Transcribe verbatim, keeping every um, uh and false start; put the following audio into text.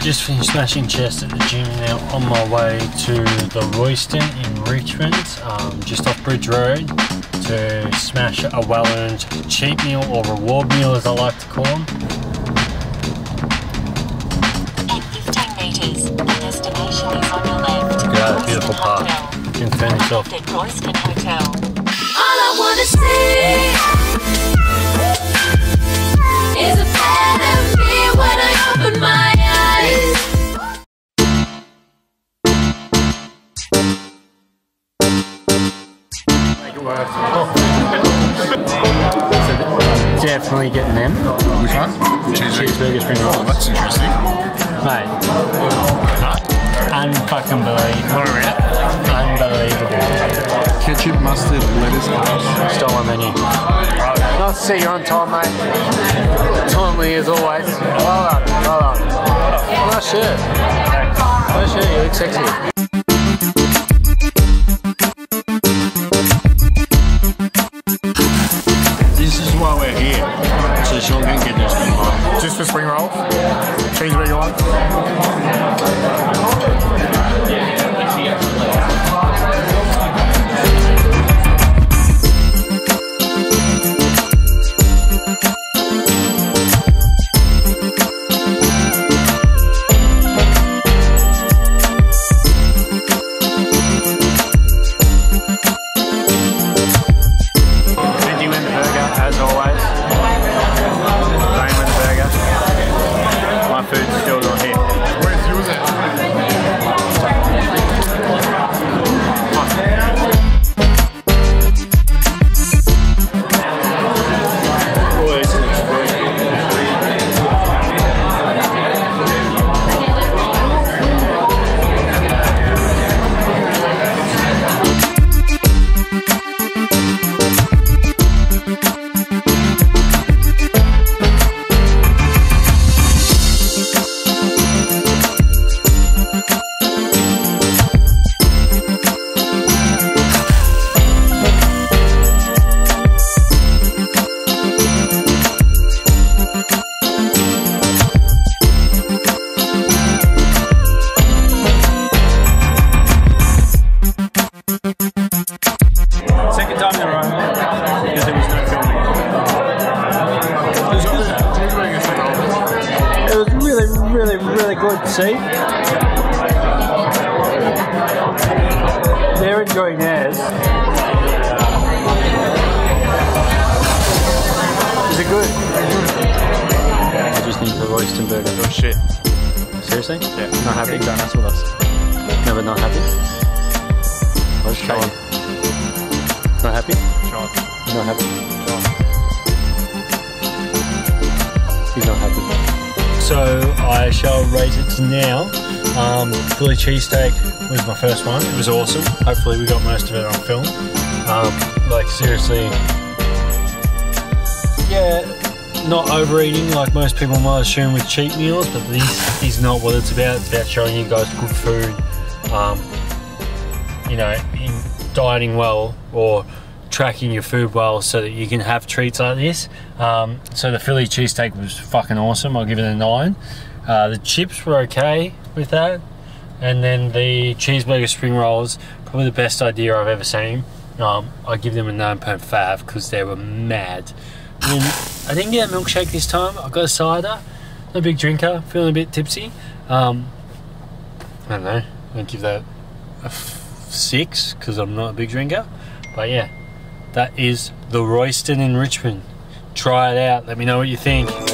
just finished smashing chest at the gym now, on my way to the Royston in Richmond, um, just off Bridge Road, to smash a well-earned cheat meal, or reward meal as I like to call them. In fifteen metres, the destination is on your left. Look at that beautiful park. You can turn yourself. At Royston Hotel. All I wanna see is a better me when I open my eyes. Make it work. So definitely getting them. Which one? Cheeseburger spring rolls. Oh, that's interesting. Mate. Unfucking believable. Unbelievable. Ketchup, mustard, lettuce, onions. Stole my menu. Nice to see you on time, mate. Timely as always. Well done, well done. Nice shirt. Nice shirt, you look sexy. This is why we're here. So Sean can get this spring roll. Just for spring rolls? Cheeseburger one? Good to see. They're enjoying theirs. Is it good? I just need the Royston burger. Oh shit. Seriously? Yeah. Not happy? Big donuts with us. No, but not happy? Let's try it. Not happy? Sure. Not happy? Sure. He's not happy. So I shall rate it now. Um, Philly cheesesteak was my first one. It was awesome. Hopefully we got most of it on film. Um, like seriously, yeah, not overeating like most people might assume with cheat meals, but this is not what it's about. It's about showing you guys good food. Um, you know, in dieting well or tracking your food well so that you can have treats like this. Um, so the Philly cheesesteak was fucking awesome. I'll give it a nine. Uh, the chips were okay with that, and then the cheeseburger spring rolls, probably the best idea I've ever seen. Um, I give them a nine point five because they were mad. I mean, I didn't get a milkshake this time. I got a cider. I'm a big drinker, feeling a bit tipsy. Um, I don't know. I'll give that a f six because I'm not a big drinker. But yeah. That is the Royston in Richmond. Try it out. Let me know what you think.